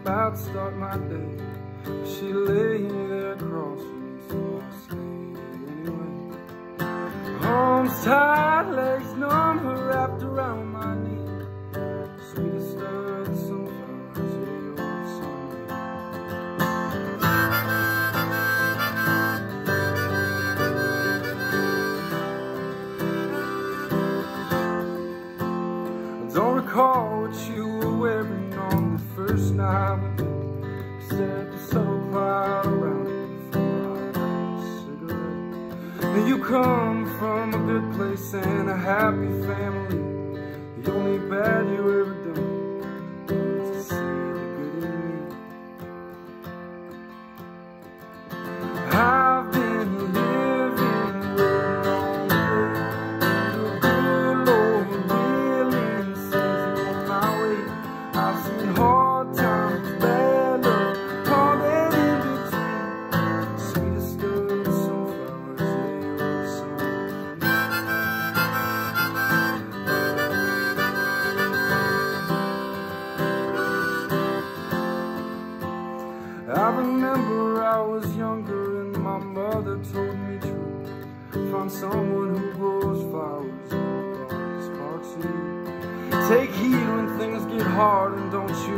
about to start my day. She lay there across from me, so I stayed anyway. Arms tied, legs numb, her wrapped around my knee. Sweetest of the sunflowers, yeah, you're the sunbeam. I don't recall what you were wearing on the first night we met. Said the subtle cloud around it before I lit a cigarette. Now you come from a good place and a happy family. The only bad you ever done was to see the good in me. I've been living waiting on the good Lord really sends me on my way. I've seen hard times, bad luck, all that in between. Sweetest of the sunflowers, yeah, you're the sunbeam. I remember I was younger and my mother told me true. Find someone who grows flowers in the darkest parts of you. Take heed when things get hard and don't you